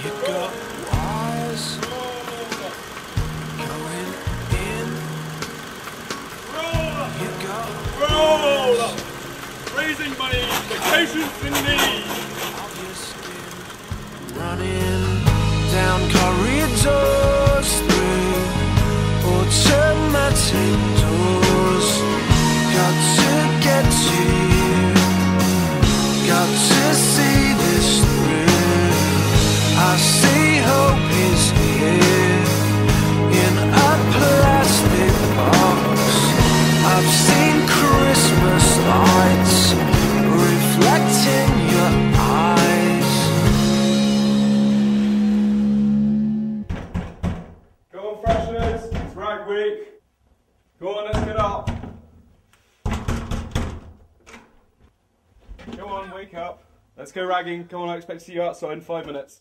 got wires going in. You got roll. Raising money, the patients in need. Running down corridors through automatic doors. Got to get to you. Got to see this through. I see hope is here in a plastic box. I've seen Christmas lights reflecting your eyes. Go on, freshness. It's rag week. Go on, let's get up. Go on, wake up. Let's go ragging. Come on, I expect to see you outside in 5 minutes.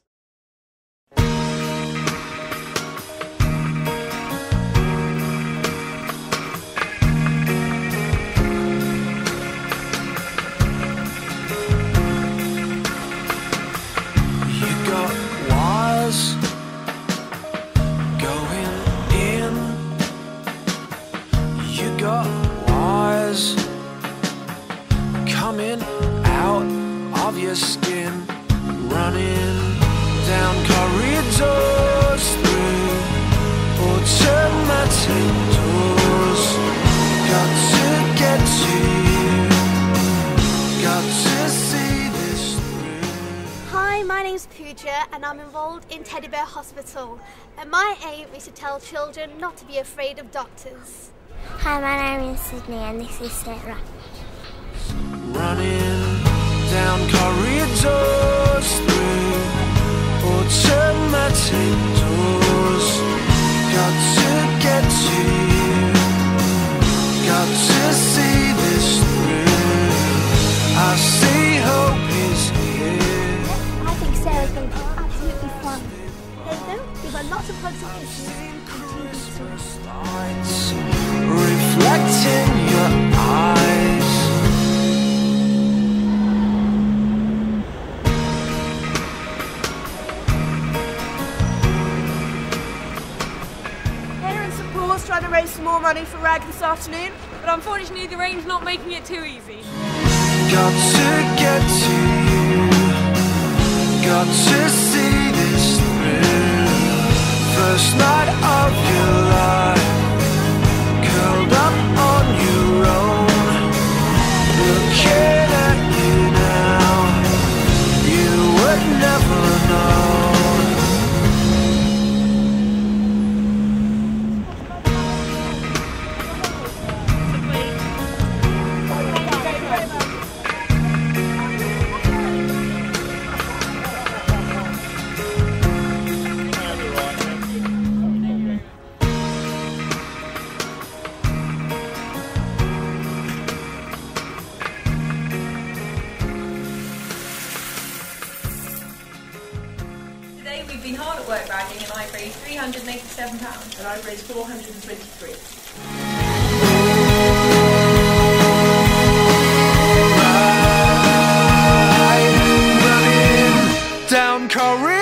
Coming out of your skin, running down corridors through automatic doors. Got to get to you, got to see this through. Hi, my name's Pooja and I'm involved in Teddy Bear Hospital, and my aim is to tell children not to be afraid of doctors. Hi, my name is Sydney and this is Sarah. Running down corridors through automatic doors. Got to get to you. Got to see this through. I see hope is here. I think Sarah's going to be absolutely fine. There's them, we've got lots of hugs and kisses and Christmas lights reflecting your eyes. Trying to raise some more money for RAG this afternoon, but unfortunately the rain's not making it too easy. Got to get to you, got to see this through. First night of your life, curled up on your own. Looking at you now, you would never know. We've been hard at work ragging and I've raised £387. And I've raised 423. Running down corridors.